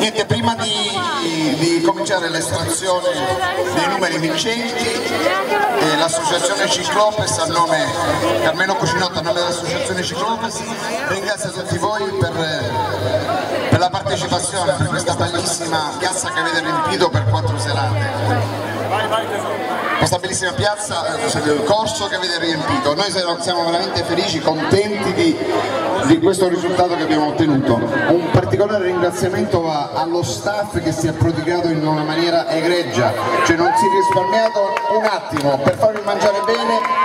Niente, prima di cominciare l'estrazione dei numeri vincenti, l'associazione Ciclopes a nome, Carmelo Cucinotto a nome dell'associazione Ciclopes, ringrazio tutti voi per la partecipazione, per questa bellissima piazza che avete riempito per 4 serate. Questa bellissima piazza, il corso che avete riempito. Noi siamo veramente felici, contenti di questo risultato che abbiamo ottenuto. Un particolare ringraziamento va allo staff che si è prodigato in una maniera egregia, cioè non si è risparmiato un attimo per farvi mangiare bene.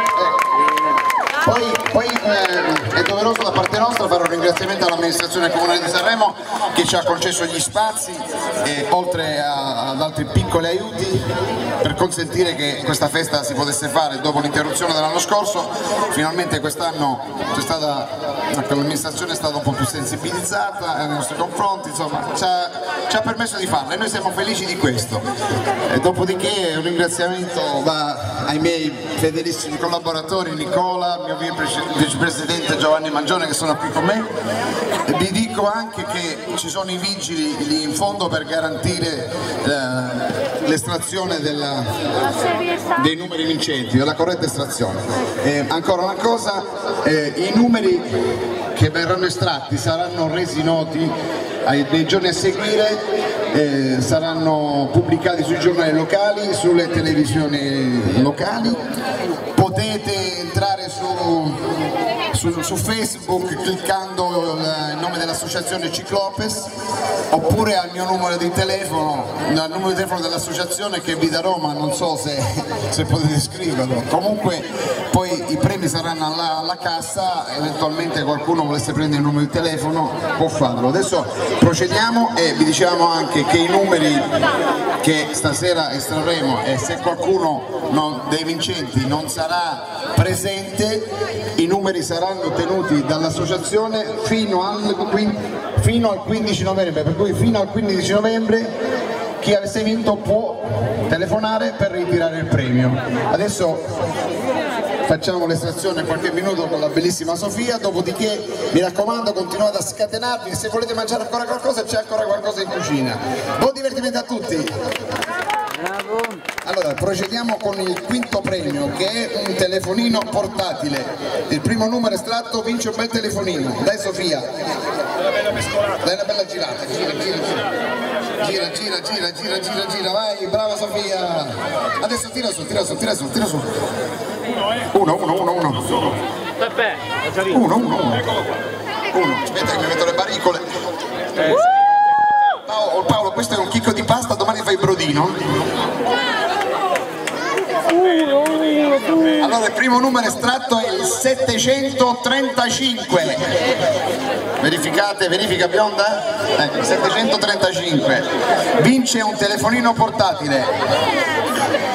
Poi è doveroso da parte nostra fare un ringraziamento all'amministrazione comunale di Sanremo che ci ha concesso gli spazi, oltre ad altri piccoli aiuti, per consentire che questa festa si potesse fare dopo l'interruzione dell'anno scorso. Finalmente quest'anno l'amministrazione è stata un po' più sensibilizzata nei nostri confronti, insomma ci ha permesso di farla e noi siamo felici di questo. Dopodiché un ringraziamento va ai miei fedelissimi collaboratori Nicola, mio vicepresidente Giovanni Mangione, che sono qui con me. Vi dico anche che ci sono i vigili lì in fondo per garantire l'estrazione dei numeri vincenti, della corretta estrazione. Ancora una cosa, i numeri che verranno estratti saranno resi noti nei giorni a seguire, saranno pubblicati sui giornali locali, sulle televisioni locali. Potete entrare su Facebook cliccando il nome dell'associazione Ciclopes, oppure al mio numero di telefono, al numero di telefono dell'associazione che vi darò, ma non so se potete scriverlo. Comunque poi i premi saranno alla cassa, eventualmente qualcuno volesse prendere il numero di telefono può farlo. Adesso procediamo e vi diciamo anche che i numeri che stasera estrarremo, e se qualcuno dei vincenti non sarà presente, i numeri saranno tenuti dall'associazione fino al 15 novembre, per cui fino al 15 novembre chi avesse vinto può telefonare per ritirare il premio. Adesso facciamo l'estrazione qualche minuto con la bellissima Sofia, dopodiché mi raccomando continuate a scatenarvi e se volete mangiare ancora qualcosa c'è ancora qualcosa in cucina. Buon divertimento a tutti! Allora, procediamo con il quinto premio, che è un telefonino portatile. Il primo numero estratto vince un bel telefonino. Dai Sofia, dai una bella girata, gira, vai, brava Sofia. Adesso tira su. Uno. Peppe, Uno. Aspetta che mi metto le baricole. Paolo, questo è un chicco di pasta, domani fai il brodino. Allora il primo numero estratto è il 735. Verifica bionda? Ecco, 735. Vince un telefonino portatile.